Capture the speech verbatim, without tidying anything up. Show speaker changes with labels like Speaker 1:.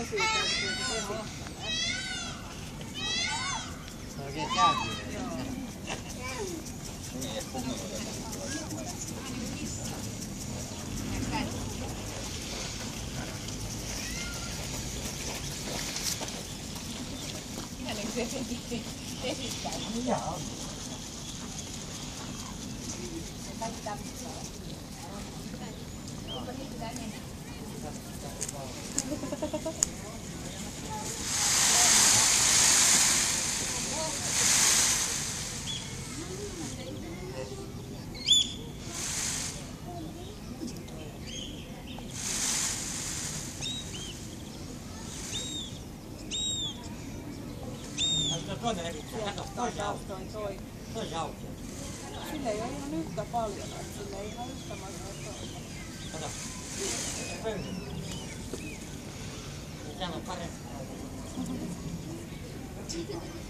Speaker 1: pesiytyy sieltä vesi.
Speaker 2: Se on oikein kääntynyt.
Speaker 1: Hänen se esittää.
Speaker 2: Jaa.
Speaker 1: Se taittaa mitään. Onko niin pitää mennä? Toi taustoin toi.
Speaker 2: Toi jauhti.
Speaker 1: Sillä ei ole ihan yhtä paljon, että sillä ei ihan yhtä paljon ole.
Speaker 2: Kato. Pöydä. Täällä on parempi.